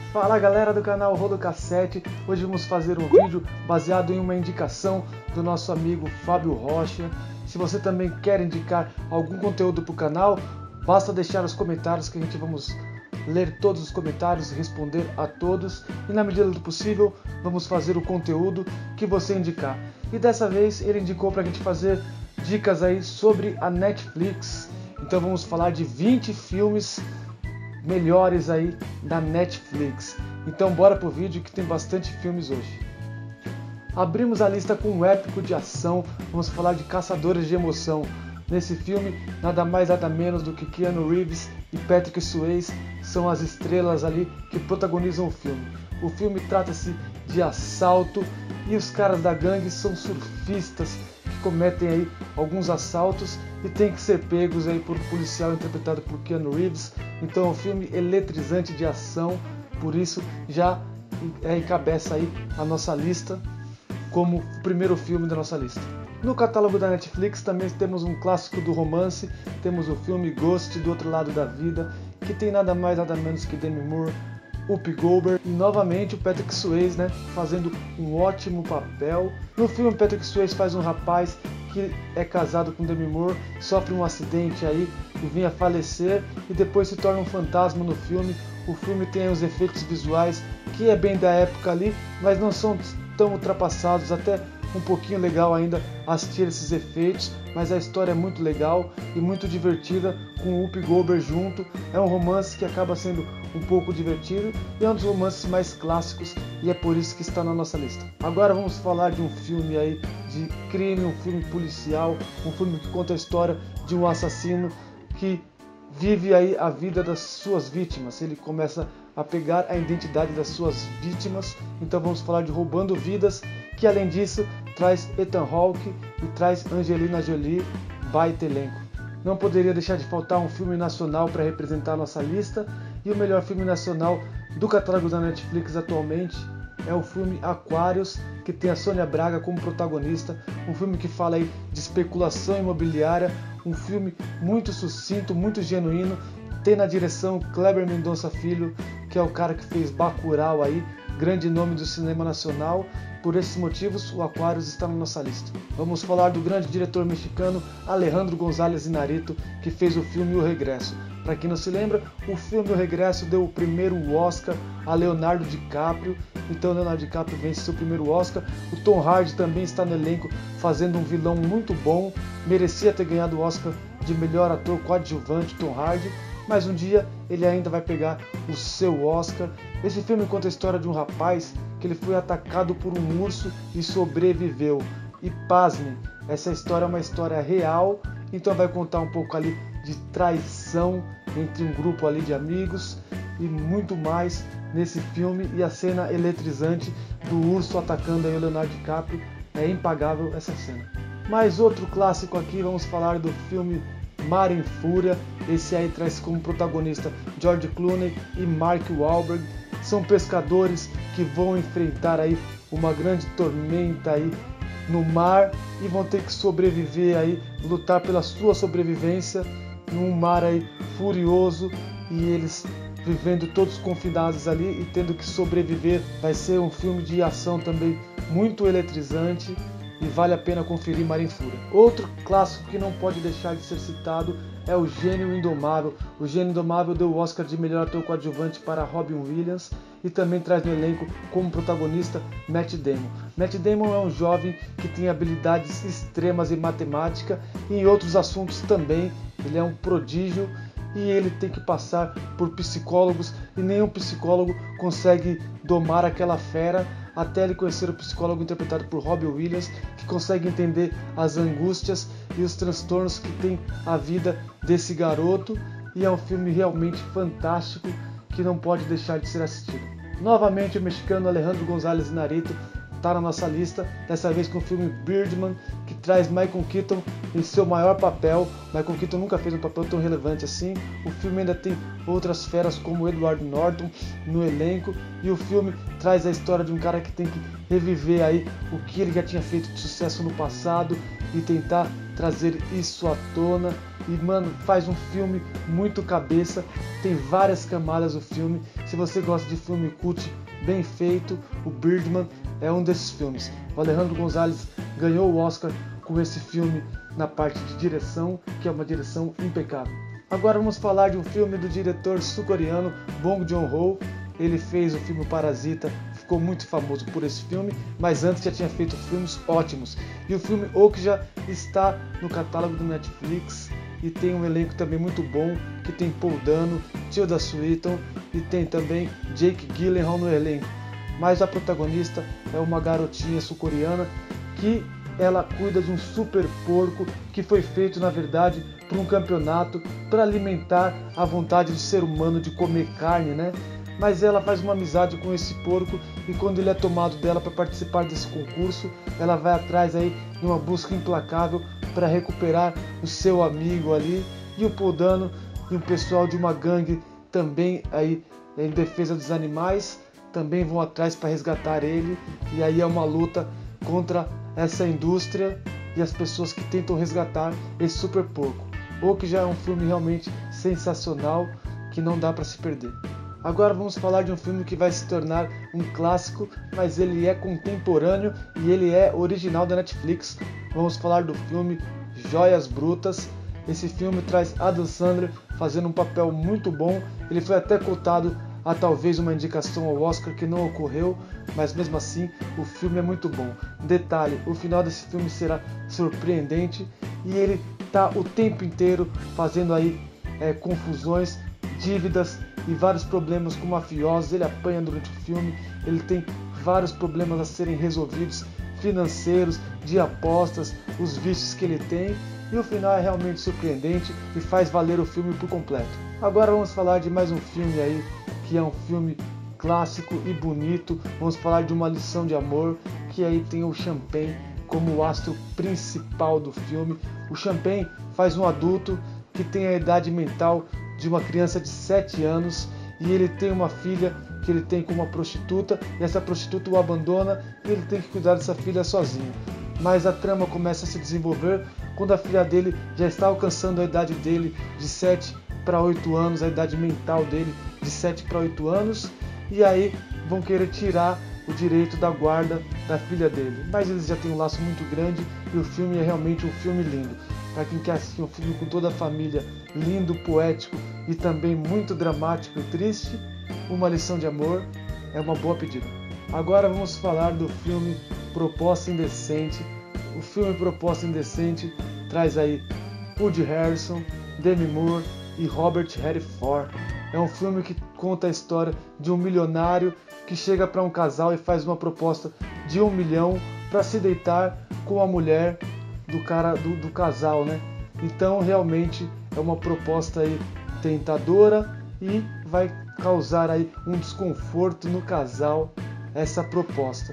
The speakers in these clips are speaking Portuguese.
Fala galera do canal Rodo Cassete, hoje vamos fazer um vídeo baseado em uma indicação do nosso amigo Fábio Rocha. Se você também quer indicar algum conteúdo para o canal, basta deixar os comentários que a gente vamos ler todos os comentários, responder a todos e na medida do possível vamos fazer o conteúdo que você indicar. E dessa vez ele indicou para a gente fazer dicas aí sobre a Netflix, então vamos falar de 20 filmes melhores aí da Netflix. Então bora pro vídeo que tem bastante filmes hoje. Abrimos a lista com um épico de ação, vamos falar de Caçadores de Emoção. Nesse filme, nada mais nada menos do que Keanu Reeves e Patrick Swayze são as estrelas ali que protagonizam o filme. O filme trata-se de assalto e os caras da gangue são surfistas que cometem aí alguns assaltos e tem que ser pegos aí por um policial interpretado por Keanu Reeves. Então é um filme eletrizante de ação, por isso já encabeça aí a nossa lista como o primeiro filme da nossa lista. No catálogo da Netflix também temos um clássico do romance, temos o filme Ghost, do Outro Lado da Vida, que tem nada mais nada menos que Demi Moore, Whoopi Goldberg e novamente o Patrick Swayze, né, fazendo um ótimo papel. No filme, Patrick Swayze faz um rapaz que é casado com Demi Moore, sofre um acidente aí e vem a falecer e depois se torna um fantasma no filme. O filme tem os efeitos visuais que é bem da época ali, mas não são tão ultrapassados, até um pouquinho legal ainda assistir esses efeitos, mas a história é muito legal e muito divertida com o Whoopi Goldberg junto. É um romance que acaba sendo um pouco divertido e é um dos romances mais clássicos e é por isso que está na nossa lista. Agora vamos falar de um filme aí de crime, um filme policial, um filme que conta a história de um assassino que vive aí a vida das suas vítimas. Ele começa a pegar a identidade das suas vítimas. Então vamos falar de Roubando Vidas, que além disso traz Ethan Hawke e traz Angelina Jolie, baita elenco. Não poderia deixar de faltar um filme nacional para representar a nossa lista, e o melhor filme nacional do catálogo da Netflix atualmente é o filme Aquários, que tem a Sônia Braga como protagonista, um filme que fala aí de especulação imobiliária, um filme muito sucinto, muito genuíno, tem na direção Kleber Mendonça Filho, que é o cara que fez Bacurau aí, grande nome do cinema nacional. Por esses motivos, o Aquários está na nossa lista. Vamos falar do grande diretor mexicano Alejandro González Iñárritu, que fez o filme O Regresso. Para quem não se lembra, o filme O Regresso deu o primeiro Oscar a Leonardo DiCaprio, então Leonardo DiCaprio vence seu primeiro Oscar. O Tom Hardy também está no elenco fazendo um vilão muito bom, merecia ter ganhado o Oscar de melhor ator coadjuvante, Tom Hardy, mas um dia ele ainda vai pegar o seu Oscar. Esse filme conta a história de um rapaz que ele foi atacado por um urso e sobreviveu. E pasmem, essa história é uma história real, então vai contar um pouco ali de traição entre um grupo ali de amigos e muito mais nesse filme. E a cena eletrizante do urso atacando aí o Leonardo DiCaprio, é impagável essa cena. Mais outro clássico aqui, vamos falar do filme Mar em Fúria. Esse aí traz como protagonista George Clooney e Mark Wahlberg. São pescadores que vão enfrentar aí uma grande tormenta aí no mar e vão ter que sobreviver aí, lutar pela sua sobrevivência num mar aí furioso, e eles vivendo todos confinados ali e tendo que sobreviver. Vai ser um filme de ação também muito eletrizante e vale a pena conferir Mar em Fúria. Outro clássico que não pode deixar de ser citado é o Gênio Indomável. O Gênio Indomável deu o Oscar de melhor ator coadjuvante para Robin Williams e também traz no elenco como protagonista Matt Damon. Matt Damon é um jovem que tem habilidades extremas em matemática e em outros assuntos também. Ele é um prodígio e ele tem que passar por psicólogos e nenhum psicólogo consegue domar aquela fera, até ele conhecer o psicólogo interpretado por Robin Williams, que consegue entender as angústias e os transtornos que tem a vida desse garoto. E é um filme realmente fantástico que não pode deixar de ser assistido. Novamente o mexicano Alejandro González Iñárritu está na nossa lista, dessa vez com o filme Birdman, que traz Michael Keaton em seu maior papel. Michael Keaton nunca fez um papel tão relevante assim. O filme ainda tem outras feras como Edward Norton no elenco, e o filme traz a história de um cara que tem que reviver aí o que ele já tinha feito de sucesso no passado e tentar trazer isso à tona. E mano, faz um filme muito cabeça, tem várias camadas o filme. Se você gosta de filme cult bem feito, o Birdman é um desses filmes. O Alejandro González ganhou o Oscar com esse filme na parte de direção, que é uma direção impecável. Agora vamos falar de um filme do diretor sul-coreano Bong Joon-ho. Ele fez o filme Parasita, ficou muito famoso por esse filme, mas antes já tinha feito filmes ótimos. E o filme Okja está no catálogo do Netflix e tem um elenco também muito bom, que tem Paul Dano, Tilda Swinton e tem também Jake Gyllenhaal no elenco. Mas a protagonista é uma garotinha sul-coreana que ela cuida de um super porco que foi feito, na verdade, para um campeonato para alimentar a vontade do ser humano de comer carne, né? Mas ela faz uma amizade com esse porco e quando ele é tomado dela para participar desse concurso, ela vai atrás aí de uma busca implacável para recuperar o seu amigo ali. E o Paul Dano e o pessoal de uma gangue também aí em defesa dos animais também vão atrás para resgatar ele. E aí é uma luta contra essa indústria e as pessoas que tentam resgatar esse super porco. O que já é um filme realmente sensacional que não dá para se perder. Agora vamos falar de um filme que vai se tornar um clássico, mas ele é contemporâneo e ele é original da Netflix. Vamos falar do filme Joias Brutas. Esse filme traz Adam Sandler fazendo um papel muito bom. Ele foi até cotado a talvez uma indicação ao Oscar que não ocorreu, mas mesmo assim o filme é muito bom. Detalhe, o final desse filme será surpreendente e ele está o tempo inteiro fazendo aí confusões, dívidas e vários problemas com mafiosos. Ele apanha durante o filme, ele tem vários problemas a serem resolvidos, financeiros, de apostas, os vícios que ele tem, e o final é realmente surpreendente e faz valer o filme por completo. Agora vamos falar de mais um filme aí, que é um filme clássico e bonito. Vamos falar de Uma Lição de Amor, que aí tem o Champagne como o astro principal do filme. O Champagne faz um adulto que tem a idade mental de uma criança de 7 anos e ele tem uma filha que ele tem com uma prostituta e essa prostituta o abandona e ele tem que cuidar dessa filha sozinho. Mas a trama começa a se desenvolver quando a filha dele já está alcançando a idade dele de 7 para 8 anos, a idade mental dele de 7 para 8 anos, e aí vão querer tirar o direito da guarda da filha dele. Mas eles já têm um laço muito grande e o filme é realmente um filme lindo. Para quem quer assistir um filme com toda a família, lindo, poético e também muito dramático e triste, Uma Lição de Amor é uma boa pedida. Agora vamos falar do filme Proposta Indecente. O filme Proposta Indecente traz aí Woody Harrelson, Demi Moore e Robert Redford. É um filme que conta a história de um milionário que chega para um casal e faz uma proposta de 1 milhão para se deitar com a mulher do casal, né? Então realmente é uma proposta aí tentadora e vai causar aí um desconforto no casal essa proposta.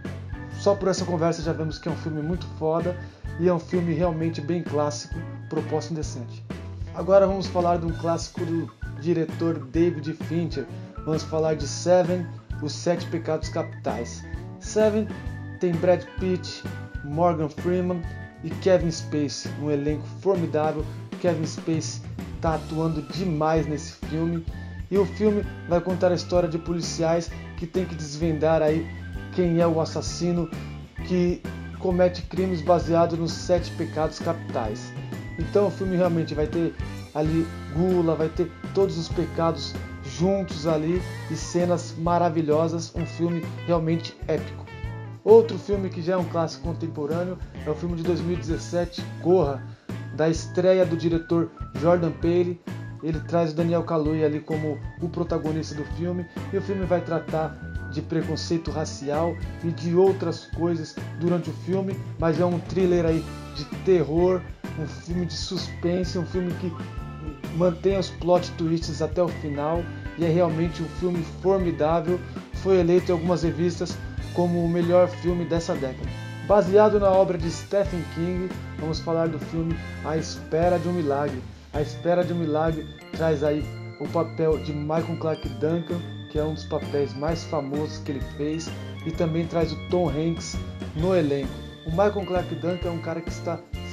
Só por essa conversa já vemos que é um filme muito foda e é um filme realmente bem clássico, Proposta Indecente. Agora vamos falar de um clássico do diretor David Fincher. Vamos falar de Seven, Os 7 Pecados Capitais. Seven tem Brad Pitt, Morgan Freeman e Kevin Spacey, um elenco formidável. Kevin Spacey está atuando demais nesse filme e o filme vai contar a história de policiais que tem que desvendar aí quem é o assassino que comete crimes baseados nos 7 pecados capitais. Então o filme realmente vai ter ali gula, vai ter todos os pecados juntos ali e cenas maravilhosas, um filme realmente épico. Outro filme que já é um clássico contemporâneo é o filme de 2017, Corra, da estreia do diretor Jordan Peele. Ele traz o Daniel Kaluuya ali como o protagonista do filme e o filme vai tratar de preconceito racial e de outras coisas durante o filme, mas é um thriller aí de terror, um filme de suspense, um filme que mantém os plot twists até o final e é realmente um filme formidável. Foi eleito em algumas revistas como o melhor filme dessa década. Baseado na obra de Stephen King, vamos falar do filme A Espera de um Milagre. A Espera de um Milagre traz aí o papel de Michael Clarke Duncan, que é um dos papéis mais famosos que ele fez, e também traz o Tom Hanks no elenco. O Michael Clarke Duncan é um cara que está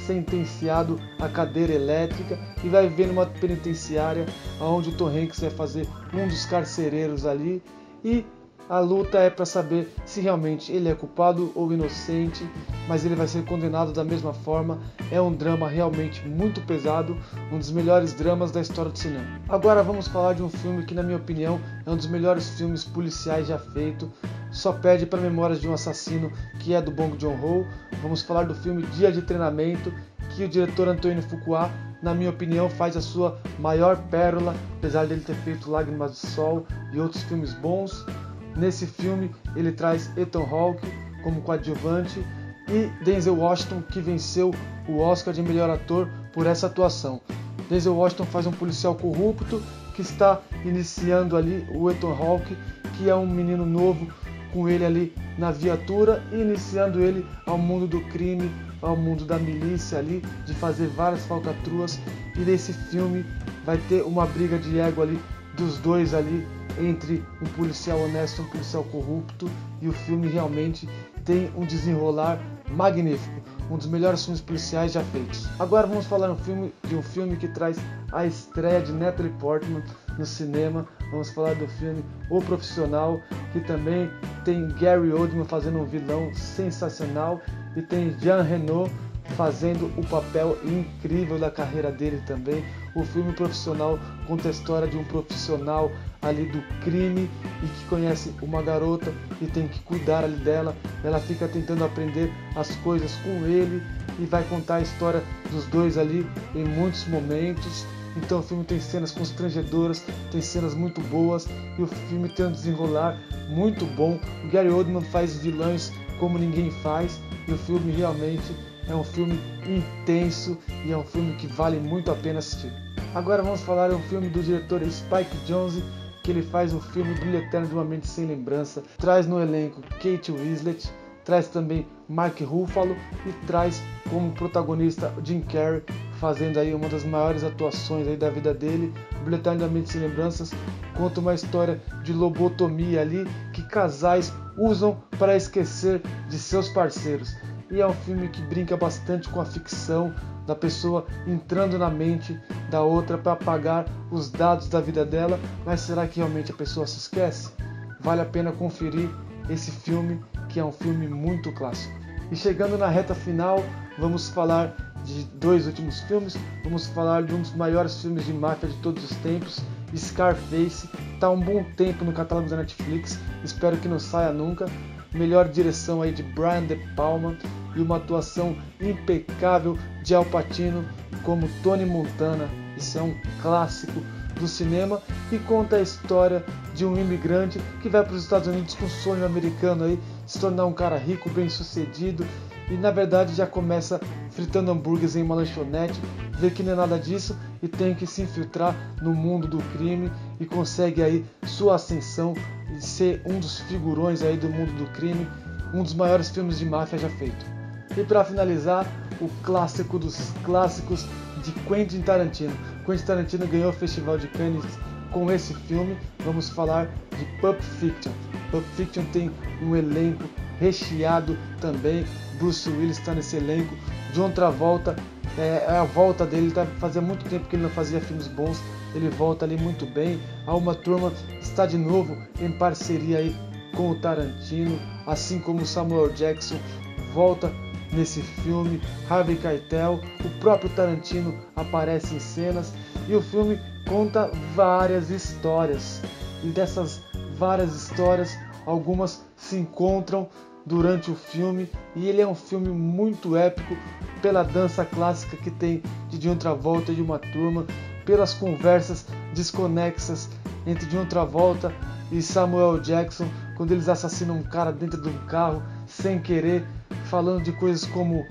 sentenciado à cadeira elétrica e vai viver numa penitenciária onde o Tom Hanks vai fazer um dos carcereiros ali, e a luta é para saber se realmente ele é culpado ou inocente, mas ele vai ser condenado da mesma forma. É um drama realmente muito pesado, um dos melhores dramas da história do cinema. Agora vamos falar de um filme que, na minha opinião, é um dos melhores filmes policiais já feito. Só perde para Memórias de um Assassino, que é do Bong Joon-ho. Vamos falar do filme Dia de Treinamento, que o diretor Antoine Fuqua, na minha opinião, faz a sua maior pérola, apesar dele ter feito Lágrimas do Sol e outros filmes bons. Nesse filme ele traz Ethan Hawke como coadjuvante e Denzel Washington, que venceu o Oscar de melhor ator por essa atuação. Denzel Washington faz um policial corrupto que está iniciando ali o Ethan Hawke, que é um menino novo, com ele ali na viatura, e iniciando ele ao mundo do crime, ao mundo da milícia ali, de fazer várias falcatruas. E nesse filme vai ter uma briga de ego ali dos dois ali, entre um policial honesto e um policial corrupto, e o filme realmente tem um desenrolar magnífico, um dos melhores filmes policiais já feitos. Agora vamos falar de um filme que traz a estreia de Natalie Portman no cinema. Vamos falar do filme O Profissional, que também tem Gary Oldman fazendo um vilão sensacional e tem Jean Reno fazendo o papel incrível da carreira dele também. O filme Profissional conta a história de um profissional ali do crime e que conhece uma garota e tem que cuidar ali dela. Ela fica tentando aprender as coisas com ele e vai contar a história dos dois ali em muitos momentos. Então o filme tem cenas constrangedoras, tem cenas muito boas e o filme tem um desenrolar muito bom. O Gary Oldman faz vilões como ninguém faz e o filme realmente é um filme intenso e é um filme que vale muito a pena assistir. Agora vamos falar de um filme do diretor Spike Jonze, que ele faz o filme Brilho Eterno de uma Mente Sem Lembrança. Traz no elenco Kate Winslet, traz também Mark Ruffalo e traz como protagonista Jim Carrey, fazendo aí uma das maiores atuações aí da vida dele. Brilho Eterno de uma Mente Sem Lembranças conta uma história de lobotomia ali, que casais usam para esquecer de seus parceiros. E é um filme que brinca bastante com a ficção da pessoa entrando na mente da outra para apagar os dados da vida dela. Mas será que realmente a pessoa se esquece? Vale a pena conferir esse filme, que é um filme muito clássico. E chegando na reta final, vamos falar de dois últimos filmes. Vamos falar de um dos maiores filmes de máfia de todos os tempos, Scarface. Está há um bom tempo no catálogo da Netflix, espero que não saia nunca. Melhor direção aí de Brian De Palma e uma atuação impecável de Al Pacino como Tony Montana. Isso é um clássico do cinema e conta a história de um imigrante que vai para os Estados Unidos com um sonho americano aí, se tornar um cara rico, bem sucedido, e na verdade já começa fritando hambúrgueres em uma lanchonete, vê que não é nada disso e tem que se infiltrar no mundo do crime e consegue aí sua ascensão e ser um dos figurões aí do mundo do crime, um dos maiores filmes de máfia já feito. E para finalizar, o clássico dos clássicos de Quentin Tarantino. Quentin Tarantino ganhou o Festival de Cannes com esse filme. Vamos falar de Pulp Fiction. Pulp Fiction tem um elenco recheado também. Bruce Willis está nesse elenco. John Travolta, é a volta dele, fazia muito tempo que ele não fazia filmes bons, ele volta ali muito bem. A Uma Thurman está de novo em parceria aí com o Tarantino, assim como Samuel Jackson volta nesse filme, Harvey Keitel, o próprio Tarantino aparece em cenas e o filme conta várias histórias. E dessas várias histórias, algumas se encontram durante o filme e ele é um filme muito épico pela dança clássica que tem de John Travolta e de Uma Thurman, pelas conversas desconexas entre John Travolta e Samuel Jackson quando eles assassinam um cara dentro de um carro sem querer, falando de coisas como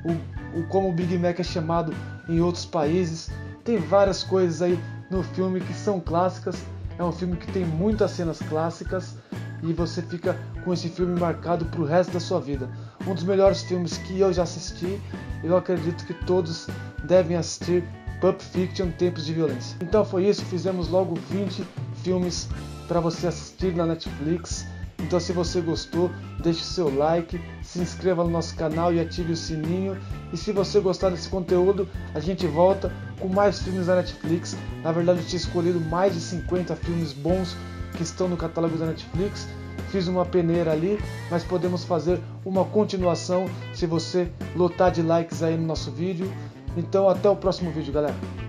como o Big Mac é chamado em outros países. Tem várias coisas aí no filme que são clássicas. É um filme que tem muitas cenas clássicas e você fica com esse filme marcado para o resto da sua vida. Um dos melhores filmes que eu já assisti. Eu acredito que todos devem assistir Pulp Fiction, Tempos de Violência. Então foi isso, fizemos logo 20 filmes para você assistir na Netflix. Então se você gostou, deixe seu like, se inscreva no nosso canal e ative o sininho. E se você gostar desse conteúdo, a gente volta com mais filmes da Netflix. Na verdade eu tinha escolhido mais de 50 filmes bons que estão no catálogo da Netflix. Fiz uma peneira ali, mas podemos fazer uma continuação se você lotar de likes aí no nosso vídeo. Então até o próximo vídeo, galera.